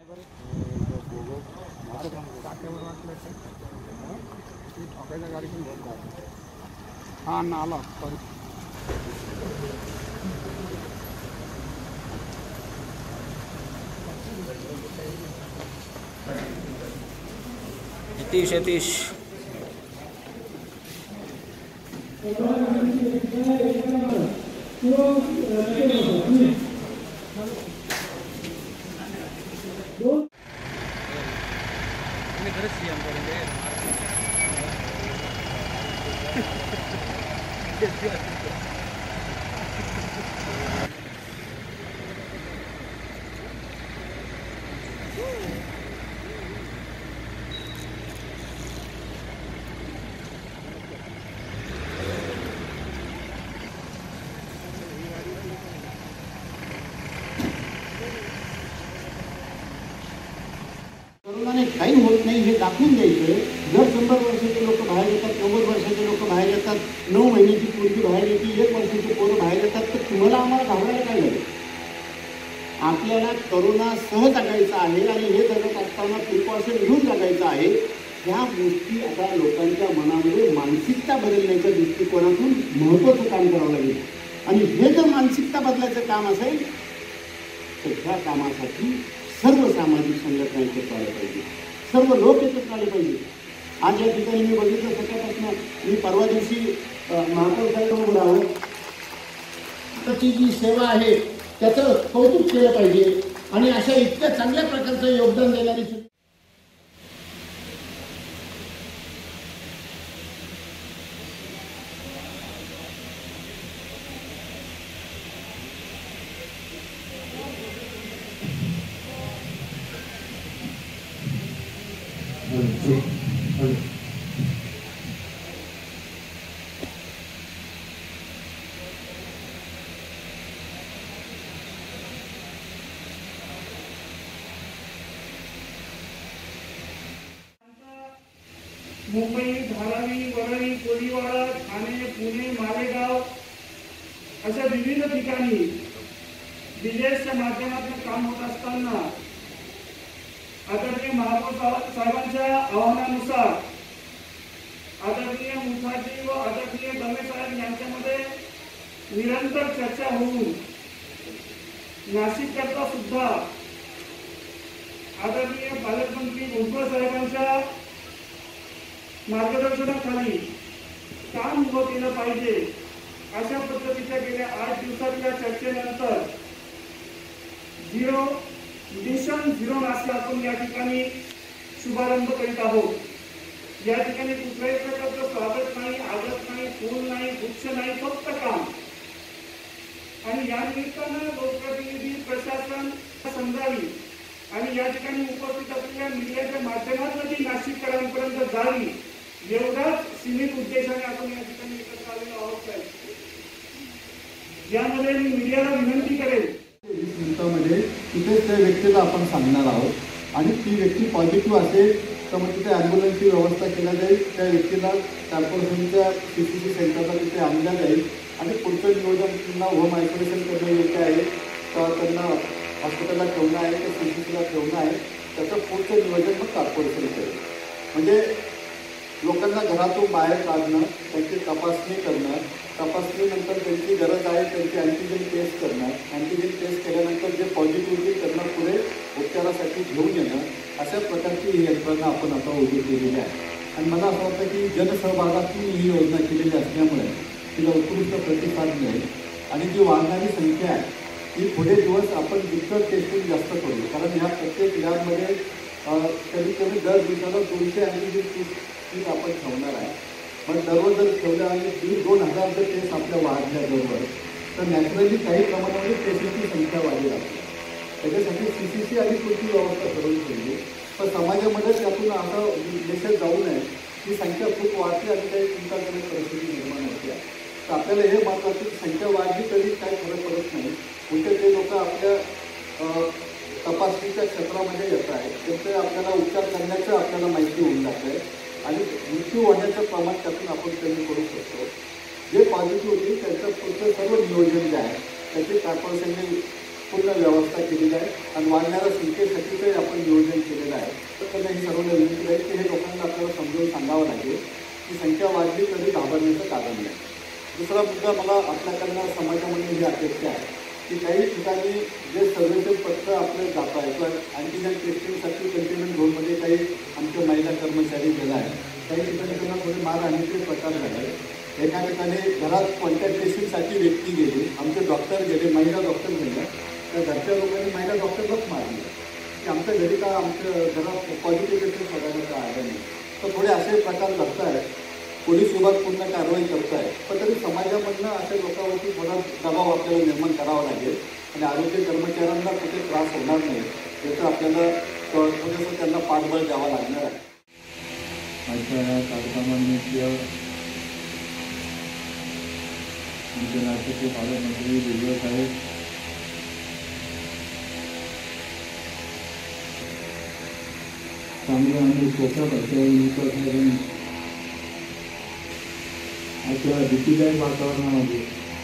हाँ नाला यतीश कोरोनाने काही होत नाही हे दाखवून द्यायचं. जर 100 वर्षाचे लोक बाहेर येतात, 90 वर्षाचे लोक बाहेर येतात, 9 महिन्याची मुलगी बाहेर येते, 1 वर्षाचे पोरं बाहेर येतात, तर तुम्हाला आम्हाला घाबरायला काय लागेल? आपल्याला कोरोना सह जगायचा आहे आणि हे जगत असताना प्रिकॉशन घेऊन जगायचं आहे. ह्या गोष्टी आता लोकांच्या मनामध्ये मानसिकता बदलण्याच्या दृष्टिकोनातून महत्त्वाचं काम करावं लागेल. आणि हे जर मानसिकता बदलायचं काम असेल तर ह्या कामासाठी सर्व सामाजिक संघटना एकत्र आल्या पाहिजे, सर्व लोक एकत्र आले पाहिजे. आज या ठिकाणी मी बघितलं सकाळपासून मी परवा दिवशी महापौर साहेब राहून त्याची जी सेवा आहे त्याचं कौतुक केलं पाहिजे. आणि अशा इतक्या चांगल्या प्रकारचं योगदान देणारी मुंबई, धारावी, वरळी, कोळीवाडा, ठाणे, पुणे, मालेगाव अशा विविध ठिकाणी विलेजच्या माध्यमातून काम होत असताना आदरणीय महापौर साहेबांच्या आवाहनानुसार आदरणीय मुखार्जी व आदरणीय दमे साहेब यांच्यामध्ये निरंतर चर्चा होऊन नाशिक करता सुद्धा आदरणीय पालकमंत्री भुजबळ साहेबांच्या मार्गदर्शनाखाली काम उभं केलं पाहिजे अशा पद्धतीच्या गेल्या 8 दिवसाच्या चर्चेनंतर मिशन झिरो नाशिक आपण या ठिकाणी शुभारंभ करीत आहोत. या ठिकाणी कुठल्याही प्रकारचं स्वागत नाही, आदत नाही, फूल नाही, गुच्छ नाही, फक्त काम. आणि या निमित्तानं लोकप्रतिनिधी प्रशासन समजावी आणि या ठिकाणी उपस्थित असलेल्या मीडियाच्या माध्यमातून ती नाशिककरांपर्यंत जावी एवढाच सीमित उद्देशाने आपण या ठिकाणी एकत्र आलेलो आहोत. यामध्ये मी मीडियाला विनंती करेन 20 मिनिटांमध्ये तिथेच त्या व्यक्तीला आपण सांगणार आहोत आणि ती व्यक्ती पॉझिटिव्ह असेल तर मग तिथे ॲम्ब्युलन्सची व्यवस्था केली जाईल. त्या व्यक्तीला कॉर्पोरेशनच्या CCC सेंटरला तिथे आणलं जाईल आणि पुढचं नियोजन पुन्हा होम आयसोलेशन करणं योग्य आहे तर त्यांना हॉस्पिटलला ठेवणं आहे तर CCCला ठेवणं आहे त्याचं पुढचं नियोजन मग कॉर्पोरेशन करेल. म्हणजे लोकांना घरातून बाहेर काढणं, त्यांची तपासणी करणं, तपासणीनंतर त्यांची गरज आहे त्यांची अँटीजेन टेस्ट करणं, अँटीजेन टेस्ट केल्यानंतर जे पॉझिटिव्हिटी त्यांना पुढे उपचारासाठी घेऊन येणं अशा प्रकारची ही यंत्रणा आपण आता उभी केलेली आहे. आणि मला असं वाटतं की जनसहभागातून ही योजना केलेली असल्यामुळे तिला उत्कृष्ट प्रतिसाद मिळेल आणि जी वाढणारी संख्या आहे ही पुढे दिवस आपण जितकं टेस्टिंग जास्त करू. कारण ह्या प्रत्येक लॅबमध्ये कधी कधी दर दिवसाला 200 अँटीजेन टेस्ट आपण ठेवणार आहे. पण दररोज जर ठेवलं आणि 1,000-2,000 जर टेस्ट आपल्या वाढल्याबरोबर तर नॅचरली काही प्रमाणामध्ये टेस्टची संख्या वाढली लागते. त्याच्यासाठी CCC आणि पुढची व्यवस्था करून ठेवली. पण समाजामध्ये त्यातून असा मेसेज जाऊ नये की संख्या खूप वाढते आणि काही चिंताजनक परिस्थिती निर्माण होते आहे. तर आपल्याला हे महत्त्वाचं की संख्या वाढली तरी काही फरक पडत नाही. कुठे ते लोक आपल्या तपासणीच्या क्षेत्रामध्ये येत आहेत त्यांचे आपल्याला उपचार करण्याचं आपल्याला माहिती होऊन जातं आहे आणि मृत्यू होण्याचं प्रमाण त्यातून आपण कमी करू शकतो. जे पॉझिटिव्ह होतील त्यांचं पुढचं सर्व नियोजन जे आहे त्याची कॉर्पोरेशनने पूर्ण व्यवस्था केलेली आहे आणि वाढणाऱ्या संख्येसाठी आपण नियोजन केलेलं आहे. तर त्यांना ही सर्वांना विनंती आहे की हे लोकांना आपल्याला समजून सांगावं लागेल की संख्या वाढली तरी घाबरण्याचं कारण नाही. दुसरा मुद्दा मला आपल्याकडनं समाजामध्ये ही अपेक्षा आहे की काही ठिकाणी जे सर्वेचे पत्र आपले जात आहे किंवा अँटीजेन टेस्टिंगसाठी कंटेनमेंट झोनमध्ये काही आमच्या महिला कर्मचारी गेला आहे. काही ठिकाणी त्यांना थोडे मारहाणीचे प्रकार झाले. एका ठिकाणी घरात कॉन्टॅक्ट ट्रेसिंगसाठी व्यक्ती गेली, आमचे डॉक्टर गेले, महिला डॉक्टर गेल्या, तर घरच्या लोकांनी महिला डॉक्टरलाच मारली की आमच्या घरी का आमच्या घरात पॉझिटिव्ह केसेस बघायला का आलं नाही. तर थोडे असे प्रकार घडत आहेत. पोलीस विभाग पूर्ण कारवाई करत आहे, पण तरी समाजामधनं अशा लोकांवरती थोडा दबाव आपल्याला निर्माण करावा लागेल आणि आरोग्य कर्मचाऱ्यांना कुठे त्रास होणार नाही याचं आपल्याला थोडंसं त्यांना पाठबळ द्यावं लागणार आहे. आजच्या या कार्यक्रमानिमित्त आमचे राज्याचे पालकमंत्री भुजबळ साहेब, चांगल्या आणि सोप्या भाषेवर निकट साहेबांनी अशा भीतीदायक वातावरणामध्ये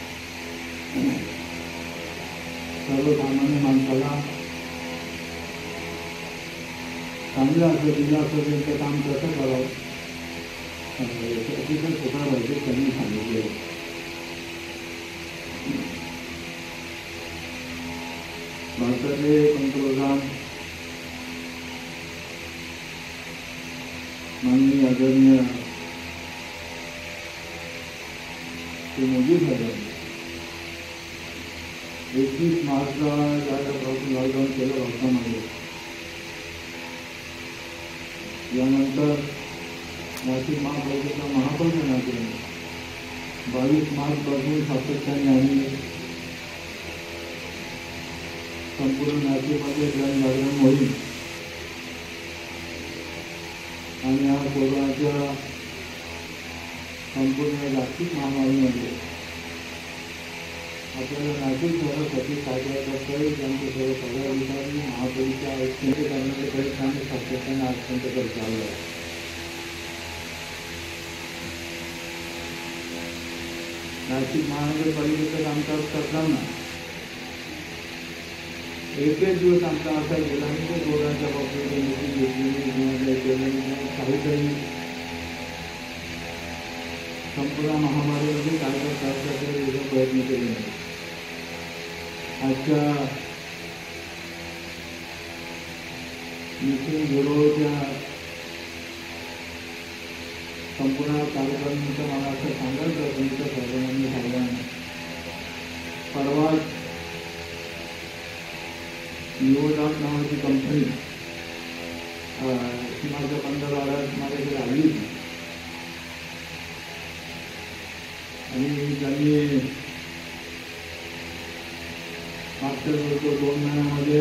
सर्वसामान्य माणसाला चांगलं असं दिलं असं त्यांचं काम कसं करावं याचं अतिशय सोपा भाषेत त्यांनी सांगितले. भारताचे पंतप्रधान माननीय आदरणीय श्री मोदी साहेबांनी 21 मार्चला ज्यापासून लॉकडाऊन केलं भारतामध्ये, यानंतर नाशिक महापालिकेचा महापौर करण्यात येईल. 22 मार्चपासून सातत्याने आम्ही संपूर्ण नाशिकमध्ये जनजागरण होईल आणि या कोरोनाच्या संपूर्ण जागतिक महामारीमध्ये आपल्याला नाशिक शहरासाठी काय करता येईल त्यांचे सर्व पदाधिकारी महापालिका आयुक्त करण्याचे प्रयत्न आम्ही सातत्याने आजपर्यंत करत आलो आहे. नाशिक महानगरपालिकेचं कामकाज करताना एक दिवस आमचा असा गेला नाही की कोरोनाच्या बाबतीत मीटिंग घेतलेली काहीतरी संपूर्ण महामारीमध्ये काय करण्याचा प्रयत्न केले नाही. आजच्या मीटिंग झिरोच्या संपूर्ण कार्यक्रमाचं मला असं सांगायचं तुमच्या सर्वांनी सांगायला परवा निवडाक नावाची कंपनी माझ्या 15 माझ्याकडे आली होती आणि त्यांनी मागच्या 2 महिन्यामध्ये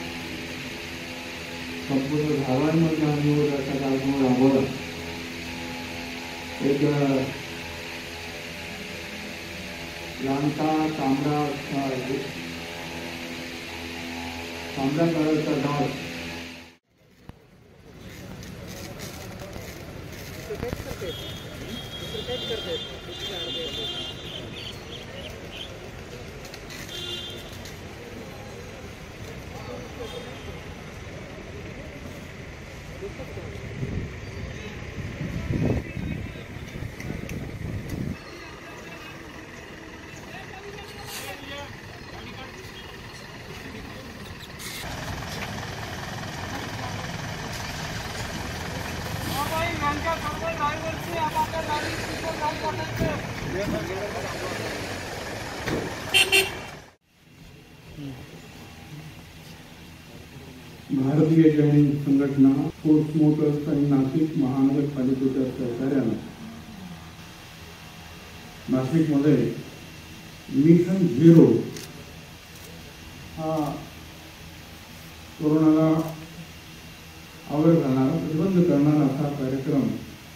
संपूर्ण धारांमध्ये हा निवडाचा कार्यक्रम राबवला. एक लहानसा तांबडा कलरचा डाग भारतीय जैन संघटना, फोर्स मोटर्स आणि नाशिक महानगरपालिकेच्या सहकार्यानं नाशिकमध्ये मिशन झिरो हा कोरोनाला आवर घालणारा, प्रतिबंध करणारा असा कार्यक्रम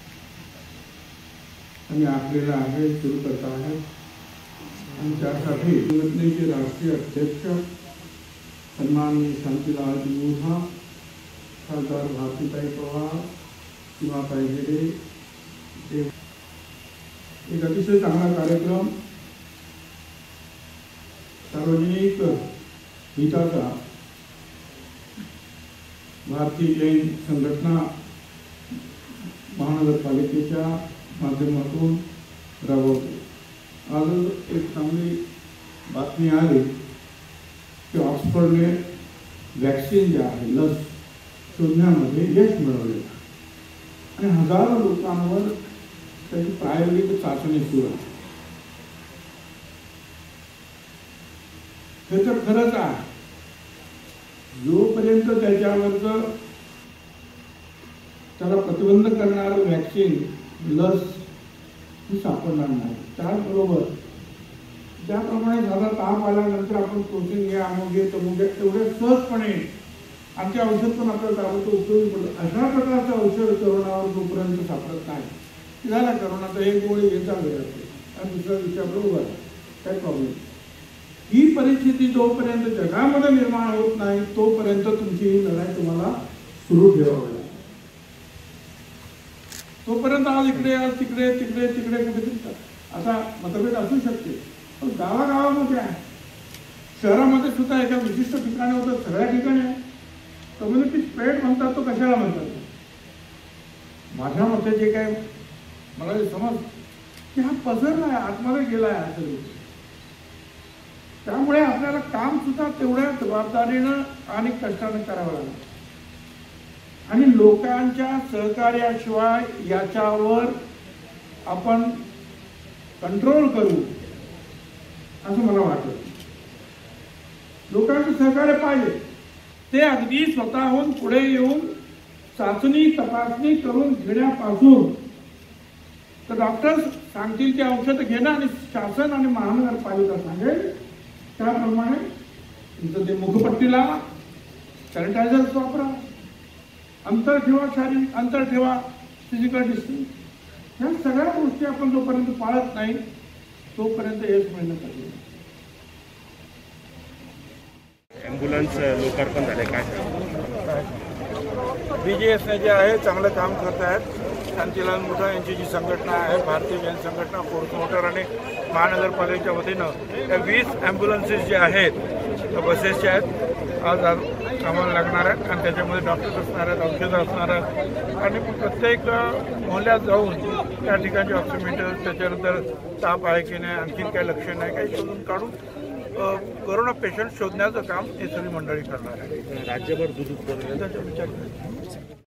आम्ही आखलेला आहे, सुरू करत आहे. आणि त्यासाठी संघटनेचे राष्ट्रीय अध्यक्ष सन्माननीय शांतीलाल दिवसा, खासदार भारतीताई पवार, सीमाताई गिरे, एक अतिशय चांगला कार्यक्रम सार्वजनिक हिताचा भारतीय जैन संघटना महानगरपालिकेच्या माध्यमातून राबवतो। आज एक चांगली बातमी आली की ऑक्सफर्डने वॅक्सिन जे आहे लस शोधण्यामध्ये यश मिळवले आणि हजारो लोकांवर त्याची प्रायोगिक चाचणी सुरू आहे। हे तर खरंच आहे, जोपर्यंत त्याच्यावरचं त्याला प्रतिबंध करणारं वॅक्सिन लस ही सापडणार नाही। त्याचबरोबर ज्याप्रमाणे झाला ताप आल्यानंतर आपण प्रोटीन घ्या, अमुक तमुक तेवढे सहजपणे आमचे औषध पण आपल्याला ताबडतोब उपयोगी पडतं। अशा प्रकारचं औषध करोनावर जोपर्यंत सापडत नाही, झाला करोनाचा एक गोळी घेता वेळ आणि दुसऱ्या दिवशी बरोबर काही प्रॉब्लेम। ही परिस्थिती जोपर्यंत जगामध्ये निर्माण होत नाही तोपर्यंत तुमची ही लढाई तुम्हाला सुरू ठेवावी लागेल। तोपर्यंत आज इकडे आज तिकडे तिकडे तिकडे कुठे आता मतभेद असू शकते, पण गावागावामध्ये आहे, शहरामध्ये सुद्धा एका विशिष्ट ठिकाणी होतं, सगळ्या ठिकाणी आहे। कम्युनिटी स्प्रेड म्हणतात तो कशाला म्हणतात? माझ्या मते जे काय मला समज की हा पसरला आहे, आतमध्ये गेला आहे असं। त्यामुळे आपल्याला काम सुद्धा तेवढ्या जबाबदारीनं आणि कष्टाने करावं लागलं आणि लोकांच्या सहकार्याशिवाय याच्यावर आपण कंट्रोल करू असं मला वाटतं। लोकांचं सहकार्य पाहिजे, ते अगदी स्वतःहून पुढे येऊन चाचणी तपासणी करून घेण्यापासून तर डॉक्टर्स सांगतील ते औषध घेणं आणि शासन आणि महानगरपालिका सांगेल त्याप्रमाणे तुमचं ते मुखपट्टीला सॅनिटायझर्स वापरा, अंतर ठेवा, शारीरिक अंतर ठेवा, फिजिकल डिस्टन्स, ह्या सगळ्या गोष्टी आपण जोपर्यंत पाळत नाही तोपर्यंत यश मिळणं कठीण आहे। ॲम्ब्युलन्स लोकार्पण झाले काय? BJSने जे आहे चांगलं काम करत आहेत। शांतीलाल मुठा यांची जी संघटना आहे भारतीय जैन संघटना, फोर्स मोटर आणि महानगरपालिकेच्या वतीनं या 20 ॲम्ब्युलन्सेस जे आहेत त्या बसेसच्या आहेत आज आम्हाला लागणार आहेत आणि त्याच्यामध्ये डॉक्टर्स असणार आहेत, औषधं असणार आहेत आणि प्रत्येक मोहल्ल्यात जाऊन त्या ठिकाणचे ऑक्सिमीटर त्याच्यानंतर ताप आहे की नाही, आणखीन काही लक्षण आहे काही शोधून काढून कोरोना पेशंट शोधण्याचं काम हे सगळी मंडळी करणार आहे। राज्यभर दूध उत्पादन त्याचा विचार